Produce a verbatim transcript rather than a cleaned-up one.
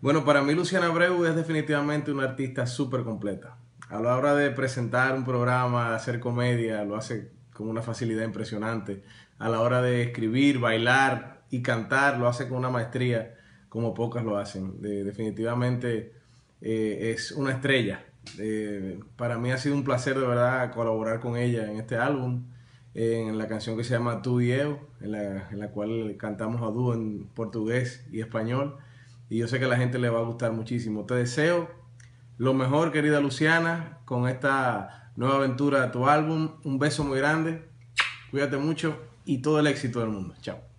Bueno, para mí Luciana Abreu es definitivamente una artista súper completa. A la hora de presentar un programa, de hacer comedia, lo hace con una facilidad impresionante. A la hora de escribir, bailar y cantar, lo hace con una maestría como pocas lo hacen. De- definitivamente eh, es una estrella. Eh, para mí ha sido un placer de verdad colaborar con ella en este álbum, en la canción que se llama Tú y Eu, en la, en la cual cantamos a dúo en portugués y español. Y yo sé que a la gente le va a gustar muchísimo. Te deseo lo mejor, querida Luciana, con esta nueva aventura de tu álbum. Un beso muy grande, cuídate mucho y todo el éxito del mundo. Chao.